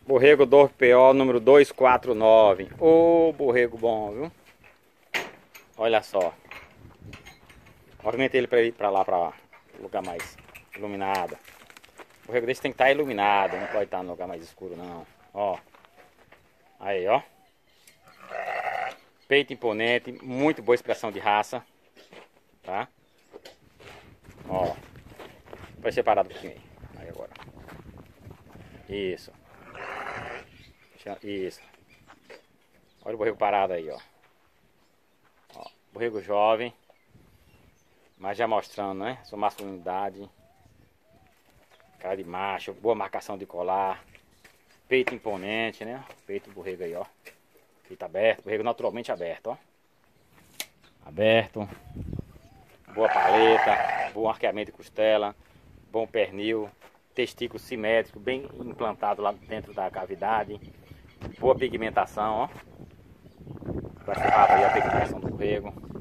Borrego do PO número 249. Ô, borrego bom, viu? Olha só. Movimenta ele para ir para lá, para lugar mais iluminado. O borrego desse tem que estar iluminado, não pode estar no lugar mais escuro não. Ó. Aí, ó. Peito imponente, muito boa expressão de raça. Tá? Ó. Vai separado um pouquinho aí. Aí agora. Isso. Isso. Olha o borrego parado aí, ó. Ó, borrego jovem. Mas já mostrando, né? Sua masculinidade. Cara de macho. Boa marcação de colar. Peito imponente, né? Peito do borrego aí, ó. Peito aberto. Borrego naturalmente aberto, ó. Aberto. Boa paleta. Bom arqueamento de costela. Bom pernil. Testículo simétrico. Bem implantado lá dentro da cavidade. Boa pigmentação, ó. Vai ser aí a pigmentação do borrego.